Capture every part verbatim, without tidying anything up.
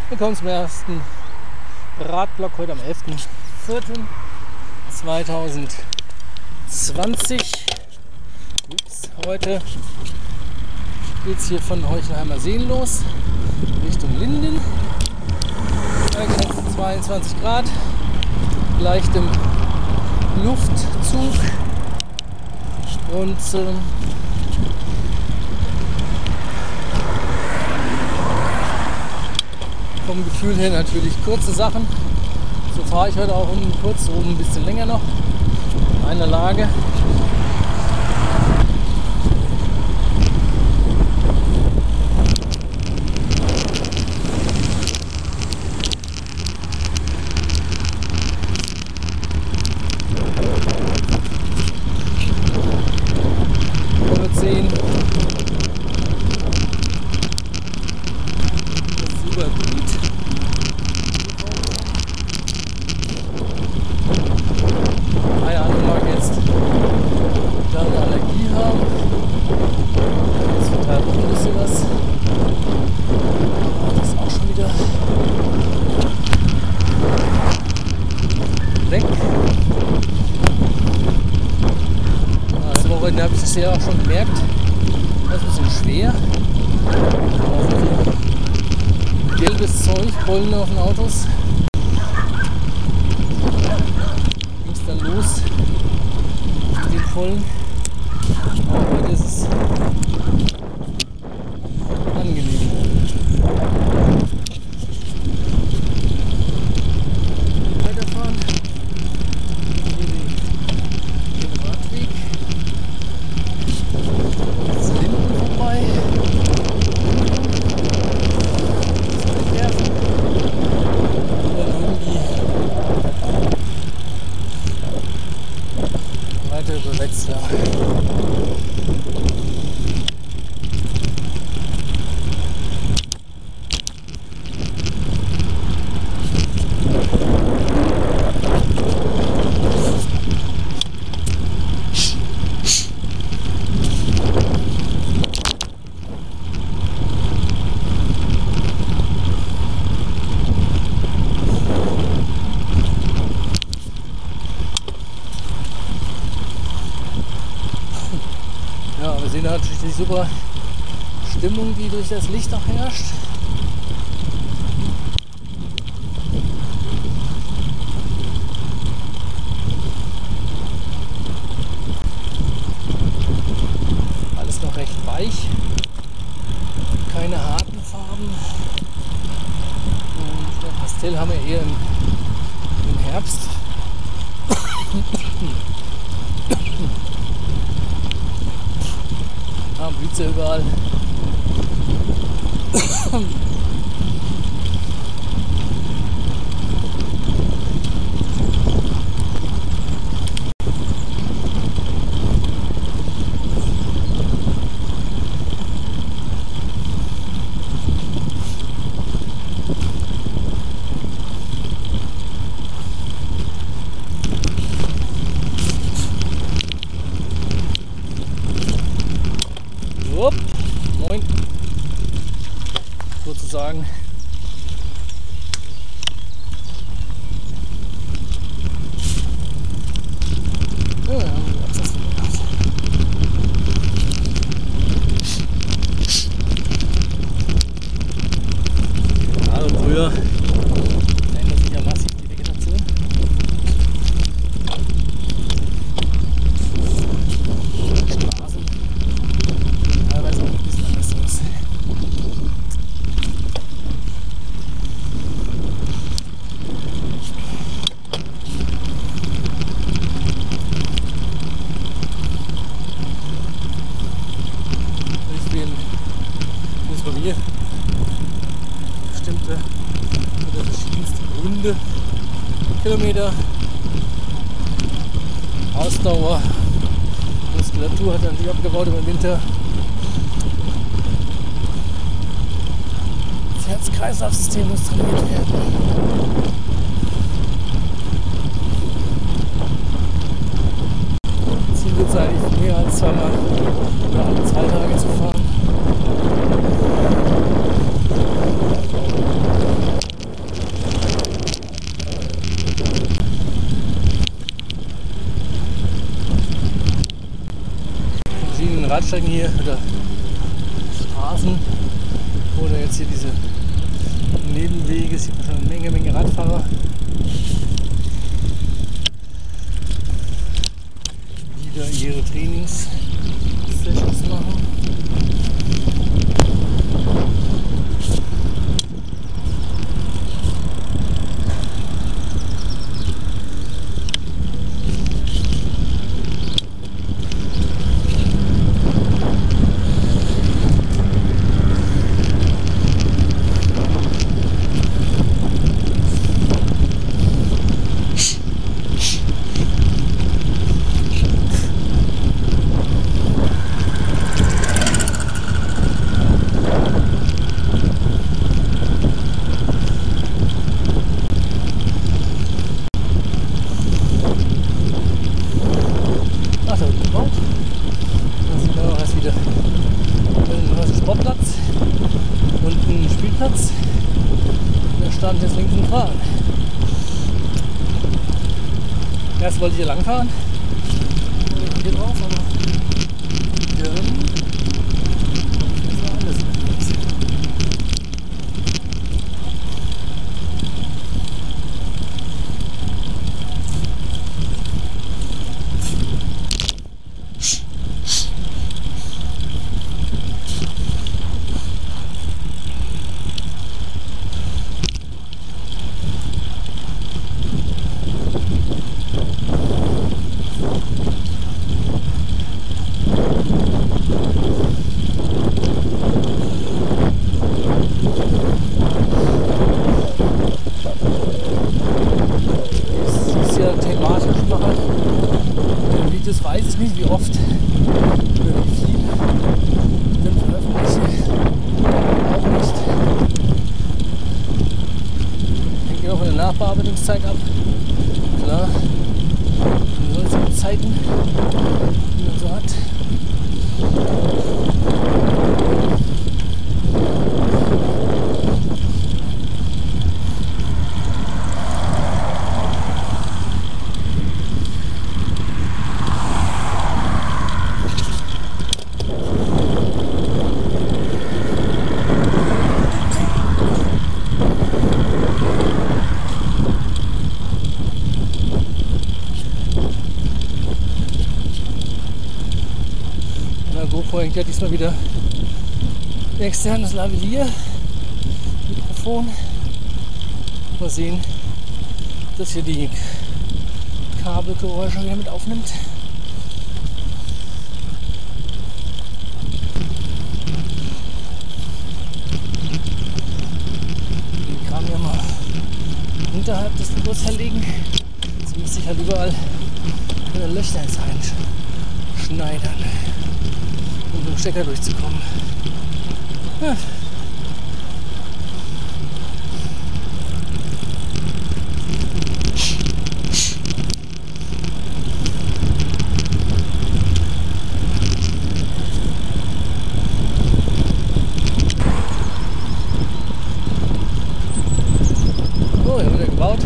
Willkommen zum ersten Radblock heute am elften vierten zweitausendzwanzig. Ups, heute geht es hier von Heuchenheimer Seen los, Richtung Linden. Angesetzt zweiundzwanzig Grad, leichtem Luftzug und äh, vom Gefühl her natürlich kurze Sachen. So fahre ich heute auch um kurz, oben ein bisschen länger noch. In einer Lage. Sehen. Das ist super gut. Eine andere mag jetzt da eine Allergie haben. Jetzt verteilt auch ein bisschen was. Das ist auch schon wieder weg. Letzte Woche habe ich das ja auch schon gemerkt. Das ist ein bisschen schwer. Gelbes Zeug, Pollen auf den Autos. Ging es dann los mit den Pollen. Aber heute ist es angenehm. Weiterfahren. Hier den Radweg. Jetzt Linden vorbei. Weiter über Wetzlar. Ja, wir sehen natürlich die super Stimmung, die durch das Licht auch herrscht. Alles noch recht weich, keine harten Farben. Und ja, Pastell haben wir eher im, im Herbst. Ah, Blüte überall. Upp, moin, sozusagen. Ja, haben wir Absatz gemacht. Also früher ändert sich ja massiv die Vegetation. Straßen teilweise auch ein bisschen anders aus. Ich bin nicht bei mir bestimmte oder verschiedenste Gründe. Kilometer, Ausdauer, Muskulatur hat natürlich abgebaut über den Winter. Das Herz-Kreislauf-System muss trainiert werden. Ziel wird es eigentlich mehr als zweimal oder alle zwei Tage zu fahren. Radstrecken hier oder Straßen oder jetzt hier diese Nebenwege, sieht man schon eine Menge, Menge Radfahrer. Die da ihre Trainings-Sessions machen. Stand jetzt links und fahren. Erst wollte ich hier lang fahren. Hier drauf, aber hier hinten ist ja alles unterwegs. Das weiß ich nicht, wie oft oder wie viel ich dann veröffentliche. Auch nicht. Hängt ja auch von der Nachbearbeitungszeit ab. Klar. Und solche Zeiten, die man so hat. GoPro hängt ja diesmal wieder ein externes Lavalier-Mikrofon. Mal sehen, dass hier die Kabelgeräusche wieder mit aufnimmt. Den Kram ja mal unterhalb des Videos verlegen. Jetzt müsste ich halt überall Löcher ins reinschneidern, um mit dem Stecker durchzukommen. Ja. Oh, hier wird er gebaut.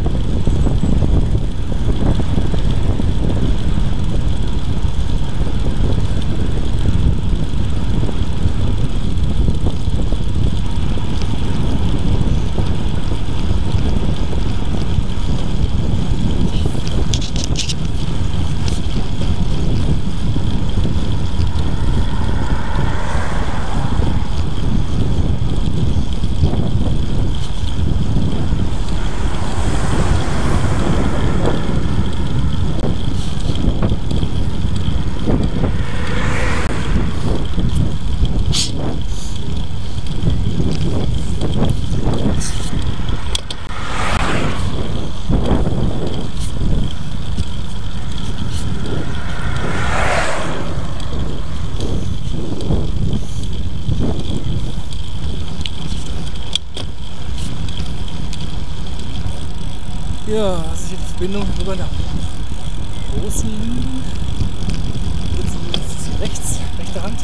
Ja, das ist hier die Verbindung rüber nach großen Linden. Jetzt ist es rechts, rechte Hand.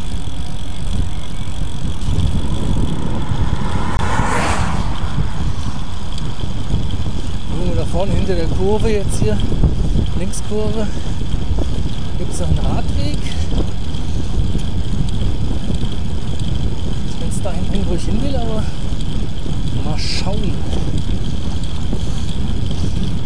Irgendwo da vorne hinter der Kurve, jetzt hier, Linkskurve, gibt es noch einen Radweg. wo ich hin will, aber mal schauen.